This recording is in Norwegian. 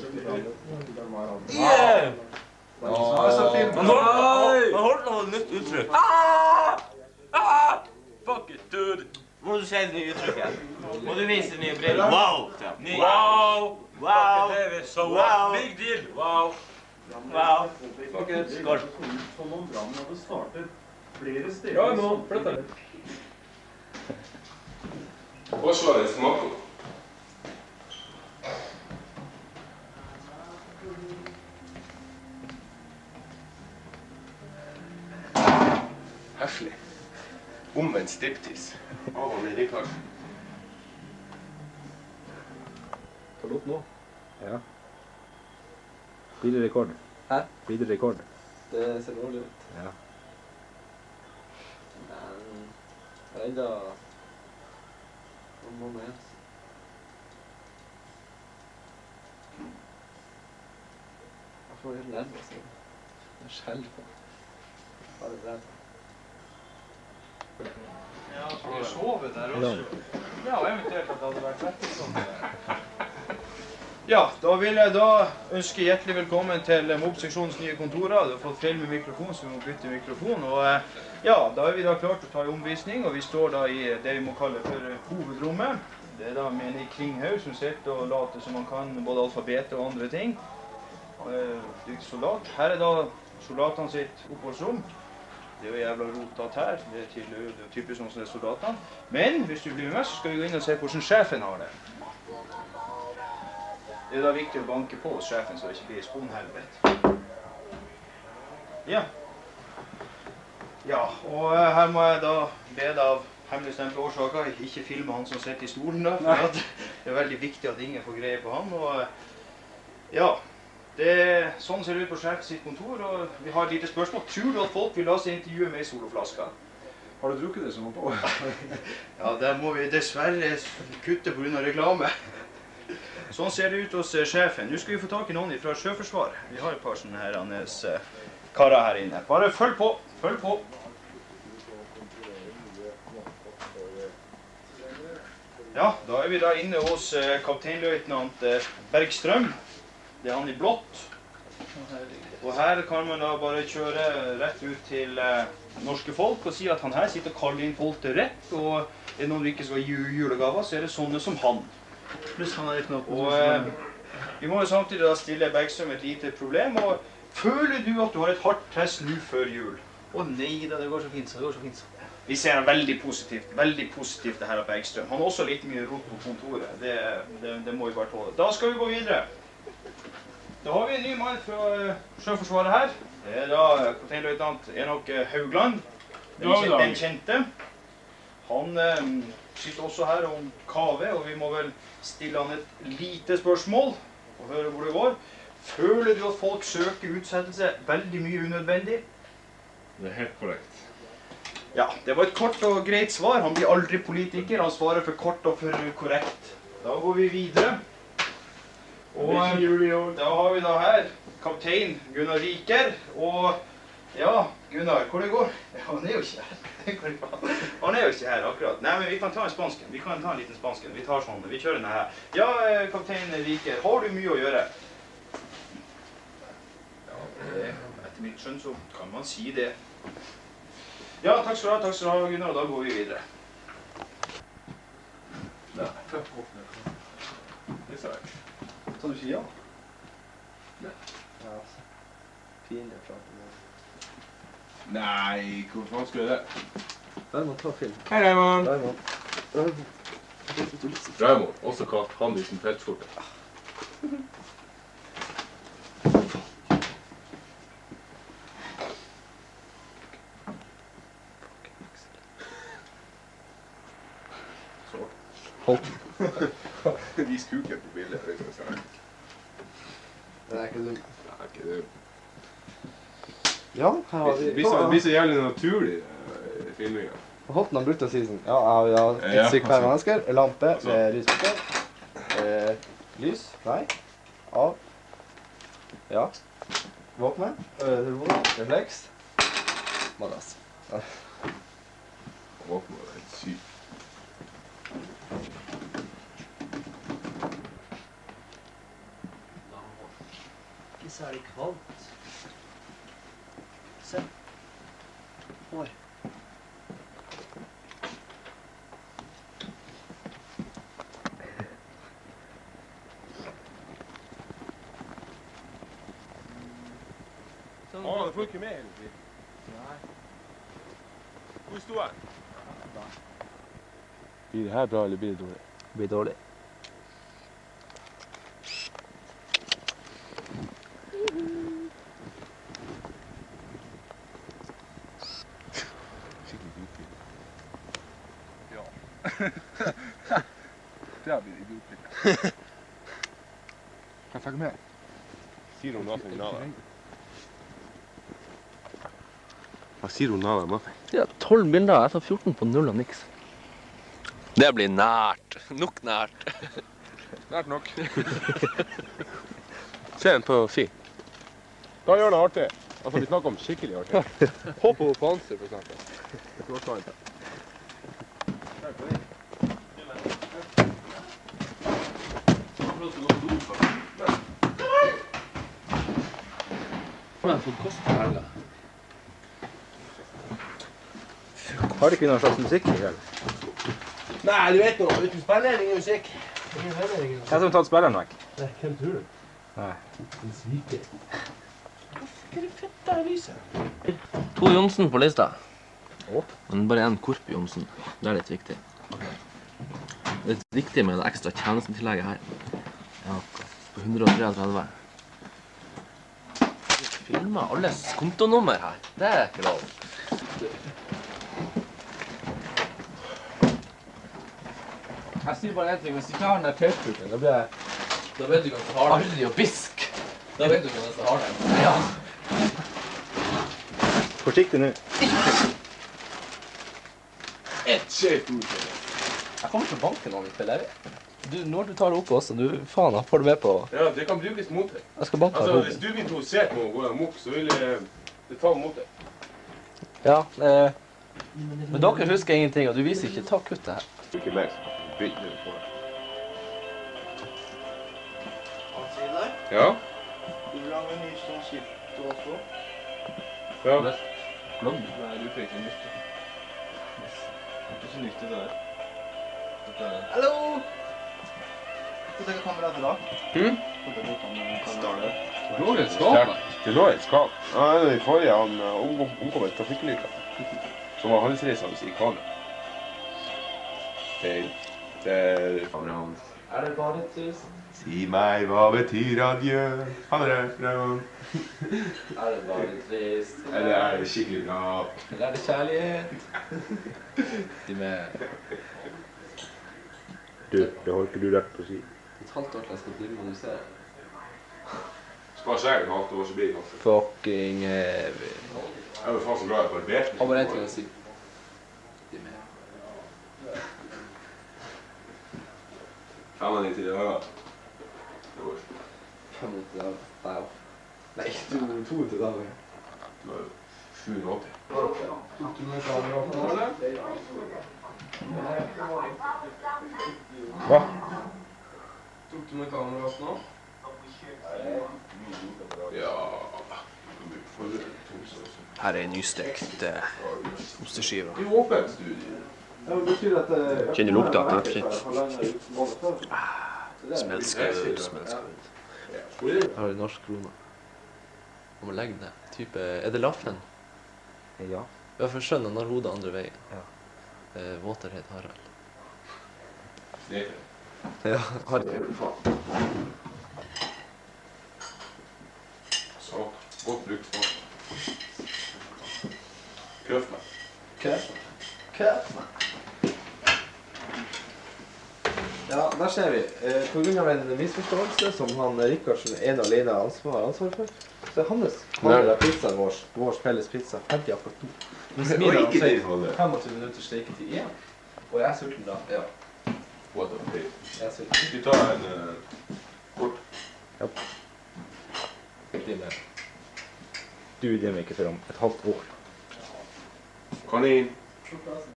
Yeah! Han holdt noe nytt uttrykk. Fuck it, dude. Må du si det nye uttrykket? Må du vise det nye brillen? Wow! Wow! Wow! So wow! Big deal! Wow! Wow! Fuck it. Skål. Som om brannen hadde startet flere steder. Ja, nå flytter det. Pošla je smoku. Høflig. Omvendt striptease. Av og med Rikard. Ta det opp nå. Ja. Blir det rekord? Hæ? Blir det rekord? Det ser dårlig ut. Ja. Men det er enda noen måneder igjen. Jeg får helt nerver seg. Jeg skjelver på. Bare det. Ja, skal vi sove der også? Ja, og eventuelt at det hadde vært vettig sånn. Ja, da vil jeg da ønske hjertelig velkommen til MOB-seksjonens nye kontorer. Du har fått feil med mikrofon, så vi må bytte mikrofon. Og ja, da er vi da klart å ta en omvisning, og vi står da i det vi må kalle for hovedrommet. Det er da med en kringhaug som sitter og later som man kan både alfabetet og andre ting. Dyktig soldat. Her er da soldatene sitt oppholdsrom. Det er jo jævla rotat her. Det er typisk sånn som det er soldatene. Men hvis du blir med, så skal vi gå inn og se hvordan sjefen har det. Det er da viktig å banke på hos sjefen, så det ikke blir sponhelvete. Ja. Ja, og her må jeg da be deg av hemmeligstemte årsaker ikke filme han som sitter i stolen da, for at det er veldig viktig at ingen får greie på han. Og ja, sånn ser det ut på sjef sitt kontor, og vi har et lite spørsmål. Tror du at folk vil la seg intervjue med i soloflaska? Har du drukket det som var på? Ja, der må vi dessverre kutte på grunn av reklame. Sånn ser det ut hos sjefen. Nå skal vi få tak i noen fra Sjøforsvaret. Vi har et par sånne her karer her inne. Bare følg på, følg på. Ja, da er vi da inne hos kapteinløytnant Bergstrøm. Det er han i blått. Og her kan man da bare kjøre rett ut til norske folk og si at han her sitter og kaller inn folk til rett, og er det noen vi ikke skal gi julegaver, så er det sånne som han. Pluss han er knapp. Og vi må jo samtidig da stille Bergstrøm et lite problem, og føler du at du har et hardt test nå før jul? Å nei da, det går så fint så, det går så fint så. Vi ser han veldig positivt det her av Bergstrøm. Han har også litt mye rot på kontoret, det må vi bare tåle. Da skal vi gå videre. Da har vi en ny mann fra Sjøforsvaret her. Det er da kapteinløytnant Enok Haugland, den kjente. Han sitter også her om kave, og vi må vel stille han et lite spørsmål og høre hvor det går. Føler du at folk søker utsettelse veldig mye unødvendig? Det er helt korrekt. Ja, det var et kort og greit svar. Han blir aldri politiker, han svarer for kort og for korrekt. Da går vi videre. Og da har vi da her kaptein Gunnar Riker, og ja, Gunnar, hvor det går? Ja, han er jo ikke her. Han er jo ikke her akkurat. Nei, men vi kan ta en spansken. Vi kan ta en liten spansken. Vi tar sånn, vi kjører denne her. Ja, kaptein Riker, har du mye å gjøre? Ja, etter mitt skjønn så kan man si det. Ja, takk skal du ha, Gunnar, og da går vi videre. Nei, det er svært. Så du sier ja? Nei. Ja, altså. Pinlig å prate med. Nei, hvor faen skulle det? Raymond, ta film. Hei, Raymond. Raymond. Raymond, også kalt han i sin feltskjorte. Så. Hold. Vis kuken på bildet, det skal jeg si. Det er ikke dumt. Det er ikke det. Ja, her har vi... Det blir så jævlig naturlig, filmingen. Holten har brukt å si sånn, ja, vi har et sykt hver mennesker, lampe, lyspunkter, lys, nei, av, ja, våkne, roen, refleks, madrass. Våkne var helt sykt. særlig kvalmt. Se. Hår. Det får ikke med hele tiden. Nei. Hvor stor er den? Blir det her bra, eller blir det dårlig? Det blir dårlig. Ja. Det blir idiotlig. Kan jeg få mer? Sier hun noe nada? Hva sier hun nada, Matti? Ja, 12 bilder etter 14 på null og niks. Det blir nært. Nok nært. Nært nok. Se den på ski. Da gjør det artig. Altså, vi snakker om skikkelig artig. Hopp over på anser, for eksempel. Det var sant. Hva har jeg fått kost her, da? Har ikke noen slags musikk i hele? Nei, du vet noe. Uten spiller ingen musikk. Ingen hører ingen musikk. Jeg har tatt spilleren vekk. Nei, hvem tror du? Nei. En sviker. Hva er det fett der lyset? 2 Johnsen på lista. Å? Men bare en Korp Johnsen. Det er litt viktig. Det er litt viktig med det ekstra tjenestetillegget her. Ja, på 133. Filmer alles kontonummer her. Det er ikke lov. Jeg sier bare en ting, hvis du ikke har den der tøytrukken, da vet du ikke at du har den. Arrig og bisk. Da vet du ikke at du har den. Ja. Forsiktig nå. Et skjevt ord. Jeg kommer til banken når vi spiller. Når du tar det opp også, du faen, jeg får det med på. Ja, det kan brukes mot deg. Jeg skal banke Altså, her hvis opp. du blir interessert med å gå amok, så vil det ta mot deg. Ja, men dere husker ingenting, og du viser ikke ta kuttet her. Ikke meg, så begynner du på det. Ja? Du vil ha en ny sånn skift også? Ja. Blogg. Nei, du får ikke nytte. Det er ikke nytte det der. Hallo! Hvor er kameraet i dag? Starter. Det lå i et skap. Det lå i et skap. Ja, det er i forrige han omkom et trafikkulykke. Som var handelsreisende i Kane. Det er Fabian. Er det bare 1000? Si meg, hva betyr adjø? Ha det bra. Er det bare trist? Eller er det skikkelig bra? Eller er det kjærlighet? De med Du, det har ikke du rett på å si. et halvt år til jeg skal bli med, du ser. Spar seg en halvt år, så blir det noe. Fucking evig. Jeg er jo faen så glad jeg barberte. Har bare en ting å si. De med. 95 dager. Det går. 95 dager. Nei, ja. Nei, 200 dager. Det var jo 780. Hva? Tok du med kameraet nå? Ja. Her er nystekt osteskiver. I åpent studie. Kjenner lukta av pepsi. Smelskaut, smelskaut. Jeg har en norsk krone. Man må legge det. Type, er det Laffen? Ja. Ja, for skjønner når hodet andre veien. Ja. Våterhet Harald. Det er Ja, Harald. så. Godt brukt for. Køff meg. Ja, der ser vi. På grunn av en misforståelse som han Rikardsen en alene har ansvar for, så er hans handler pizzaen vår felles pizza, ferdig akkurat nå. Men smiler han seg 25 minutter steketid igjen. Og jeg er sulten da. Ja, What a pay. jeg er sulten. Vi tar en kort. Du, det er ikke for om et halvt år. Kanin.